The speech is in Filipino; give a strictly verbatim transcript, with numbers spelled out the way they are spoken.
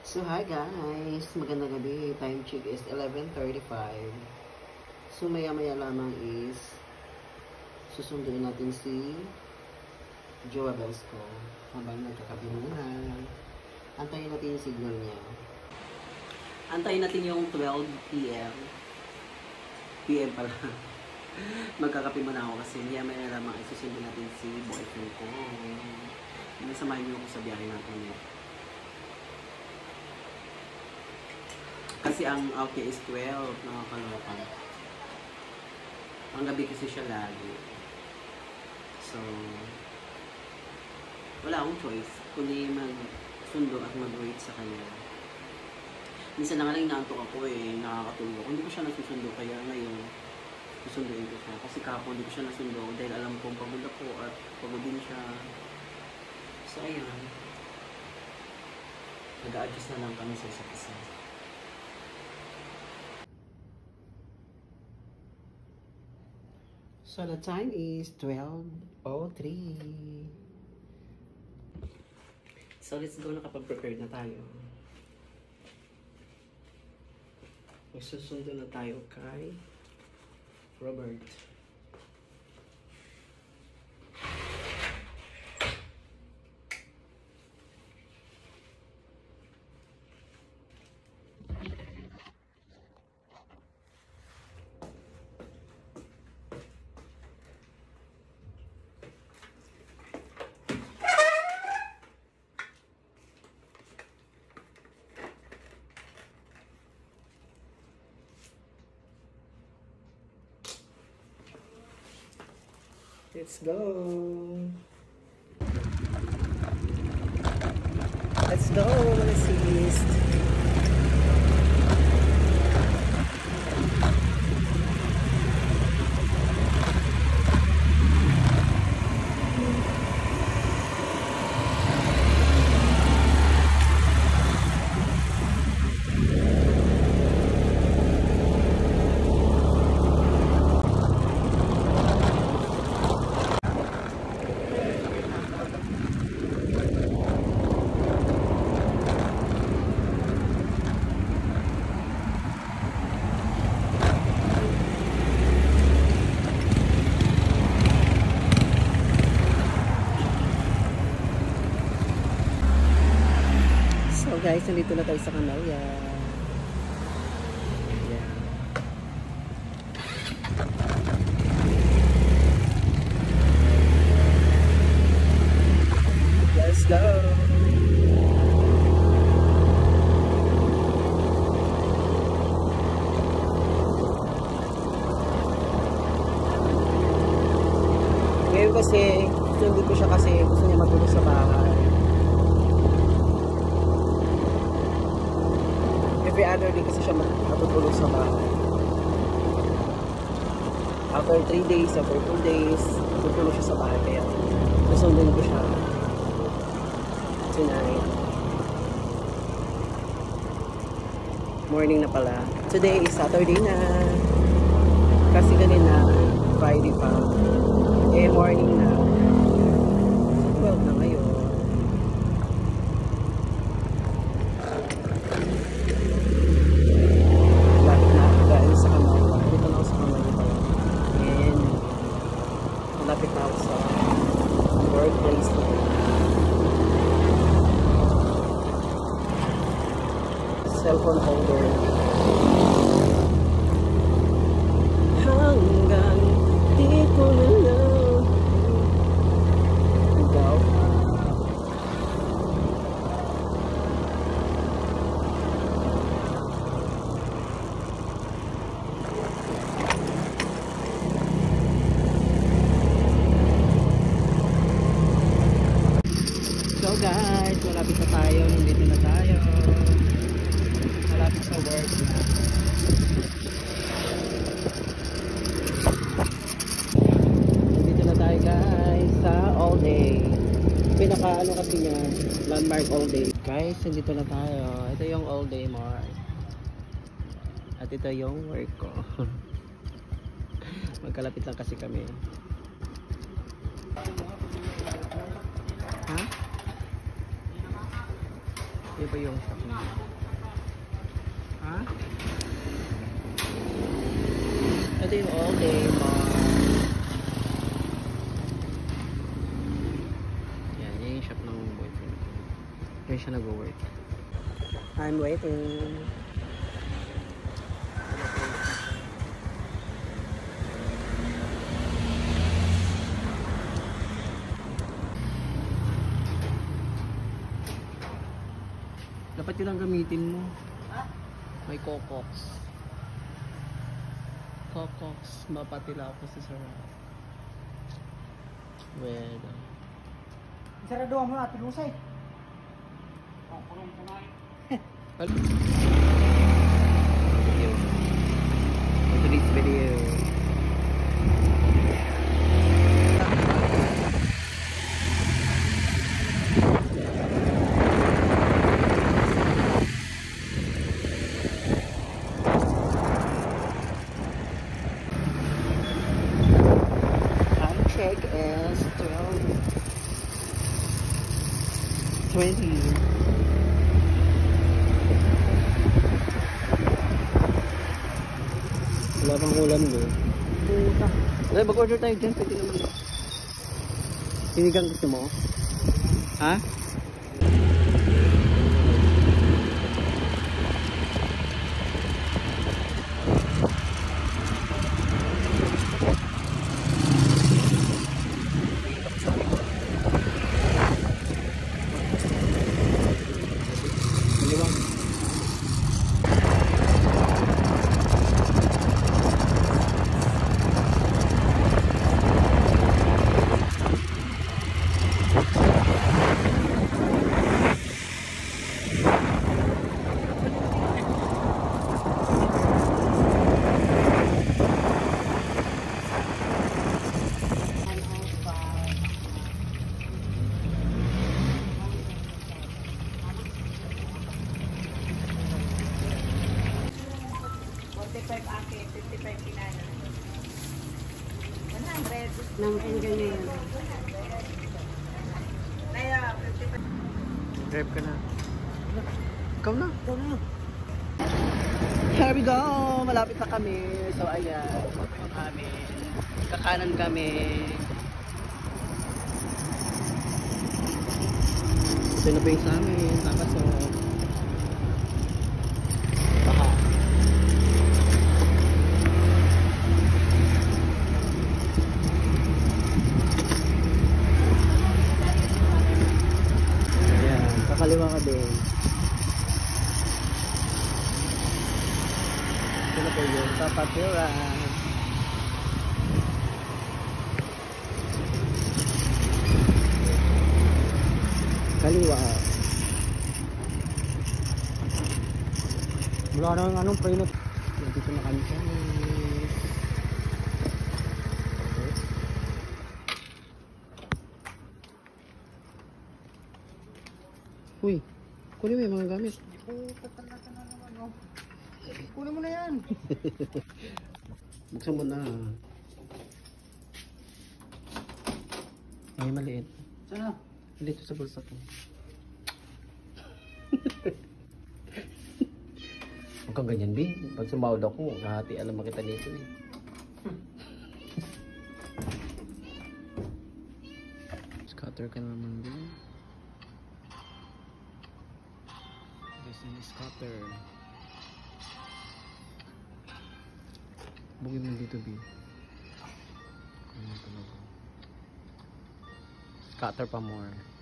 So hi guys, magandang gabi. Time check is eleven thirty-five. So maya maya lamang is susunduin natin si Joa Belsco habang nagkakape muna. Antayin natin yung signal niya. Antayin natin yung twelve p m P M pala. Magkakape muna ako kasi maya maya lamang ay susunduin natin si boyfriend ko. Nasamahin niyo ako sa biyahe natin. Kasi ang okay is twelve, nakakaloka. Ang gabi kasi siya lagi. So, wala akong choice kundi mag-sundo at mag-wait sa kanya. Minsan na nga lang inaantok ako eh, nakakatulog. Hindi ko siya nasusundo, kaya ngayon susunduin ko siya. Kasi kahapon hindi ko siya nasundo dahil alam kong pagod ako at pagod din siya. So, ayan. Nag-a-adjust na lang kami sa isa't isa. So the time is twelve oh three. So let's go, nakapag-prepare na tayo. Magsusundo na tayo kay Robert. Let's go. Let's go, sis. Guys, nandito na tayo sa Kanaya. Yeah. Let's go. Ngayon kasi, hindi ko siya kasi gusto niya matulog sa bahay. Every other day kasi siya matutulog sa bahay. After three days, after two days, matutulog siya sa bahay. Kaya susundin ko siya tonight. Morning na pala. Today is Saturday na. Kasi kanina, Friday pa. Eh, morning na. twelve na ngayon. Malapit na ako sa workplace na. Cellphone holder. Hanggang dito na lang. Ikaw? So guys, malapit na tayo, nandito na tayo. Malapit sa work na. Nandito na tayo guys sa all day. Pinaka ano kasi niya, landmark all day. Guys, nandito na tayo. Ito yung all day mark. At ito yung work ko. Magkalapit lang kasi kami. Ha? Yan pa yung shop niya. Ha? Ito yung all day mall. Yan, yan yung shop ng boyfriend ko. Kaya siya nag-work. I'm waiting. Dapat yun ang gamitin mo. May Cocox. Cocox. Mapatila ako sa sarap. Well. Sarado mo na, tilusay. Oh, kurong kumain. Video. For today's video. Check is twelve twenty. Wala pang ulam doon. Puta. Ay, mag-order tayo dyan. Pwede naman. Sinigang gusto mo? Ha? forty-five ake, fifty-five kinana. one hundred. Nang ganyan yan. Kaya, fifty-five. Drive ka na. Ikaw na. Ikaw na. Here we go! Malapit na kami. So, ayan. Kami. Kakanan kami. Ito na pa yung sa amin. Tapos, so, baka. Ayan. Kakaliwa ka din. Ito na po yung Tapatira. Kaliwa. Wala na ng anong preno. Dito na kami. Uy, kunin mo yung mga gamit. Puta talaga na naman, oh. Kunin mo na yan. Buksan mo na. Ay, maliit. Sana? Dito sa bulsa ko. Huwag kang ganyan, B. Pag sumawad ako, kahati alam makita nito eh. Scatter ka naman, B. This is scatter. Bugin mo dito, B. Ano talaga? Scatter pa more.